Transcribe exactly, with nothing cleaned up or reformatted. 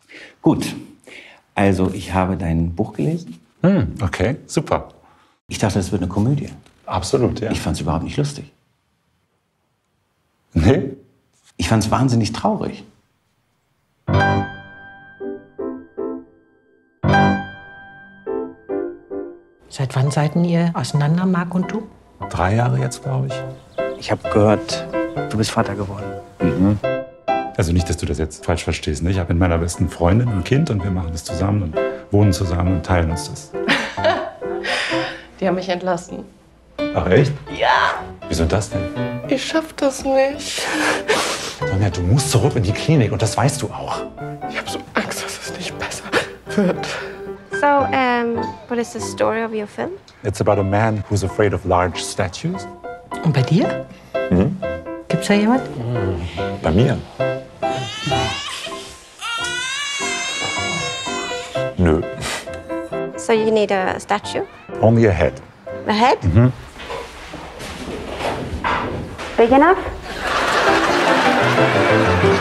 Gut, also ich habe dein Buch gelesen. Hm, okay, super. Ich dachte, es wird eine Komödie. Absolut, ja. Ich fand es überhaupt nicht lustig. Nee? Ich fand es wahnsinnig traurig. Seit wann seid ihr auseinander, Marc und du? Drei Jahre jetzt, glaube ich. Ich habe gehört, du bist Vater geworden. Mhm. Also nicht, dass du das jetzt falsch verstehst. Ne? Ich habe mit meiner besten Freundin ein Kind und wir machen das zusammen und wohnen zusammen und teilen uns das. Die haben mich entlassen. Ach echt? Ja. Wieso das denn? Ich schaff das nicht. Sonja, du musst zurück in die Klinik und das weißt du auch. Ich habe so Angst, dass es nicht besser wird. So, um, what is the story of your film? It's about a man who's afraid of large statues. Und bei dir? Mhm. Gibt's da jemand? Bei mir? Nö. So you need a statue? Only a head. A head? Mhm. Big enough?